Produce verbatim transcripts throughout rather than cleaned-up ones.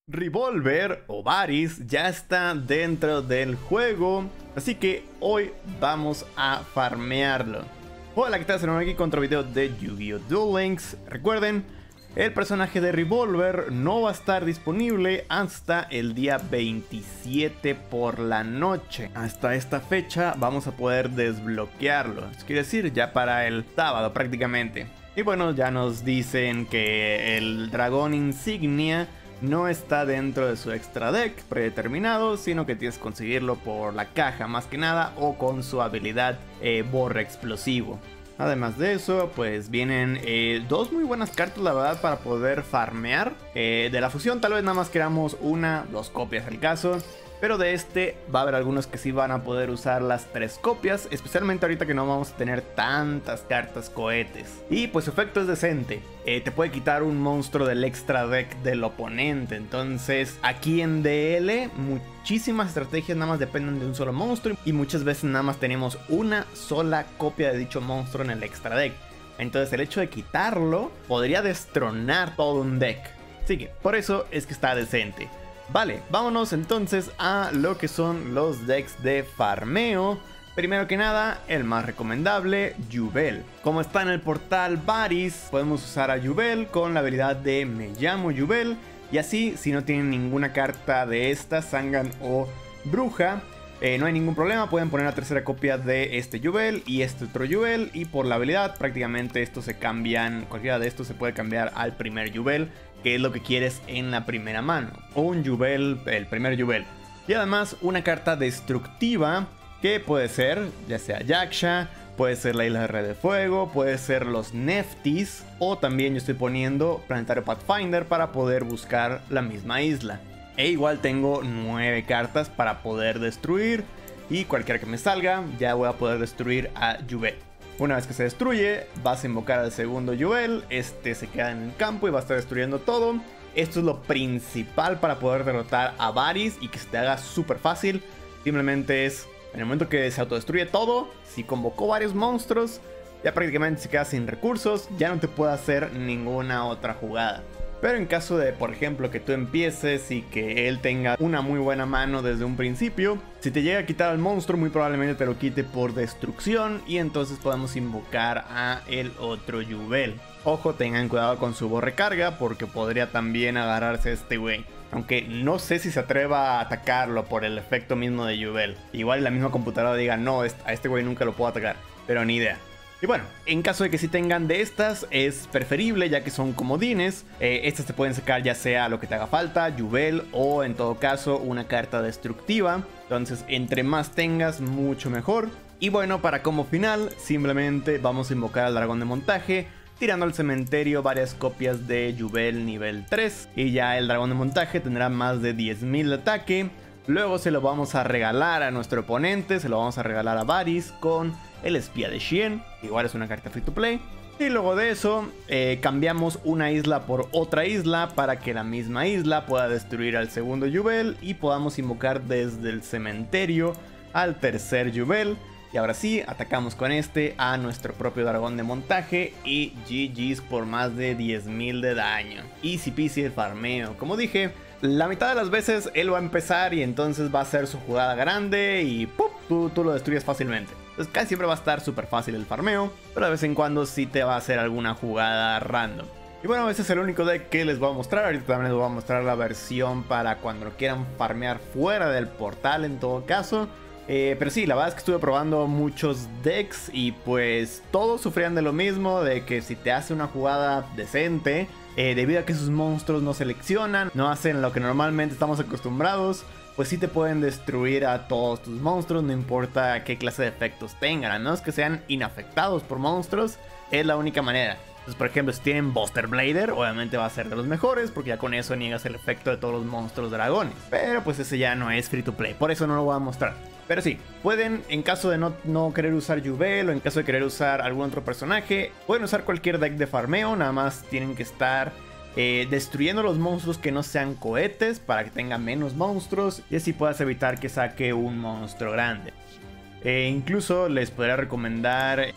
Revolver o Varys ya está dentro del juego, así que hoy vamos a farmearlo. Hola, ¿qué tal? Estamos aquí con otro video de Yu-Gi-Oh! Duel Links. Recuerden, el personaje de Revolver no va a estar disponible hasta el día veintisiete por la noche. Hasta esta fecha vamos a poder desbloquearlo, es quiere decir ya para el sábado prácticamente. Y bueno, ya nos dicen que el dragón insignia no está dentro de su extra deck predeterminado, sino que tienes que conseguirlo por la caja más que nada o con su habilidad eh, borra explosivo. Además de eso, pues vienen eh, dos muy buenas cartas, la verdad, para poder farmear. Eh, de la fusión tal vez nada más queramos una, dos copias al caso. Pero de este va a haber algunos que sí van a poder usar las tres copias, especialmente ahorita que no vamos a tener tantas cartas cohetes. Y pues su efecto es decente, eh, te puede quitar un monstruo del extra deck del oponente. Entonces aquí en D L muchísimas estrategias nada más dependen de un solo monstruo, y muchas veces nada más tenemos una sola copia de dicho monstruo en el extra deck. Entonces el hecho de quitarlo podría destronar todo un deck, así que por eso es que está decente. Vale, vámonos entonces a lo que son los decks de farmeo. Primero que nada, el más recomendable, Yubel. Como está en el portal Varys, podemos usar a Yubel con la habilidad de Me llamo Yubel. Y así, si no tienen ninguna carta de esta, Zangan o Bruja, eh, no hay ningún problema, pueden poner la tercera copia de este Yubel y este otro Yubel. Y por la habilidad, prácticamente estos se cambian, cualquiera de estos se puede cambiar al primer Yubel, que es lo que quieres en la primera mano. O un Yubel, el primer Yubel. Y además una carta destructiva que puede ser, ya sea Yaksha, puede ser la Isla de Red de Fuego, puede ser los Neftis, o también yo estoy poniendo Planetario Pathfinder para poder buscar la misma isla. E igual tengo nueve cartas para poder destruir, y cualquiera que me salga ya voy a poder destruir a Yubel. Una vez que se destruye, vas a invocar al segundo Yubel, este se queda en el campo y va a estar destruyendo todo. Esto es lo principal para poder derrotar a Varys y que se te haga súper fácil. Simplemente es, en el momento que se autodestruye todo, si convocó varios monstruos, ya prácticamente se queda sin recursos, ya no te puede hacer ninguna otra jugada. Pero en caso de, por ejemplo, que tú empieces y que él tenga una muy buena mano desde un principio, si te llega a quitar al monstruo, muy probablemente te lo quite por destrucción, y entonces podemos invocar a el otro Yubel. Ojo, tengan cuidado con su recarga, porque podría también agarrarse a este güey. Aunque no sé si se atreva a atacarlo por el efecto mismo de Yubel. Igual la misma computadora diga, no, a este güey nunca lo puedo atacar, pero ni idea. Y bueno, en caso de que sí tengan de estas, es preferible ya que son comodines. Eh, estas te pueden sacar ya sea lo que te haga falta, Yubel, o en todo caso una carta destructiva. Entonces entre más tengas, mucho mejor. Y bueno, para como final, simplemente vamos a invocar al dragón de montaje, tirando al cementerio varias copias de Yubel nivel tres. Y ya el dragón de montaje tendrá más de diez mil de ataque. Luego se lo vamos a regalar a nuestro oponente, se lo vamos a regalar a Varys con el espía de Xian, igual es una carta free to play. Y luego de eso, eh, cambiamos una isla por otra isla para que la misma isla pueda destruir al segundo Yubel y podamos invocar desde el cementerio al tercer Yubel. Y ahora sí, atacamos con este a nuestro propio dragón de montaje y G G's por más de diez mil de daño. Easy peasy el farmeo. Como dije, la mitad de las veces él va a empezar y entonces va a hacer su jugada grande y ¡pum! Tú, tú lo destruyes fácilmente. Entonces casi siempre va a estar súper fácil el farmeo, pero de vez en cuando sí te va a hacer alguna jugada random. Y bueno, ese es el único deck que les voy a mostrar. Ahorita también les voy a mostrar la versión para cuando lo quieran farmear fuera del portal en todo caso. Eh, pero sí, la verdad es que estuve probando muchos decks y pues todos sufrían de lo mismo, de que si te hace una jugada decente, eh, debido a que sus monstruos no seleccionan, no hacen lo que normalmente estamos acostumbrados, pues sí te pueden destruir a todos tus monstruos, no importa qué clase de efectos tengan, a menos que sean inafectados por monstruos, es la única manera. Entonces, por ejemplo, si tienen Buster Blader, obviamente va a ser de los mejores, porque ya con eso niegas el efecto de todos los monstruos dragones. Pero pues ese ya no es free to play, por eso no lo voy a mostrar. Pero sí, pueden, en caso de no, no querer usar Yubel o en caso de querer usar algún otro personaje, pueden usar cualquier deck de farmeo, nada más tienen que estar eh, destruyendo los monstruos que no sean cohetes para que tenga menos monstruos y así puedas evitar que saque un monstruo grande. Eh, incluso les podría recomendar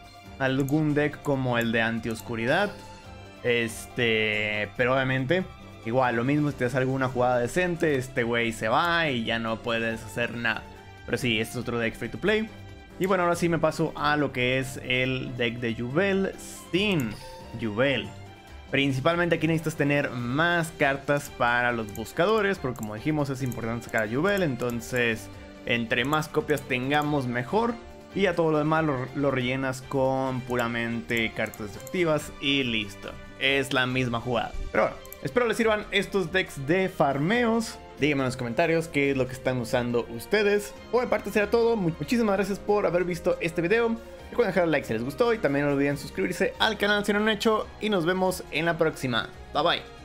algún deck como el de Antioscuridad, este, pero obviamente Igual, lo mismo si te hace alguna jugada decente, este güey se va y ya no puedes hacer nada. Pero sí, este es otro deck free to play. Y bueno, ahora sí me paso a lo que es el deck de Yubel sin Yubel. Principalmente aquí necesitas tener más cartas para los buscadores, porque como dijimos es importante sacar a Yubel, entonces entre más copias tengamos mejor. Y a todo lo demás lo, lo rellenas con puramente cartas destructivas y listo. Es la misma jugada. Pero bueno, espero les sirvan estos decks de farmeos. Díganme en los comentarios qué es lo que están usando ustedes. Por mi parte será todo. Muchísimas gracias por haber visto este video. Recuerden dejar like si les gustó y también no olviden suscribirse al canal si no lo han hecho. Y nos vemos en la próxima. Bye bye.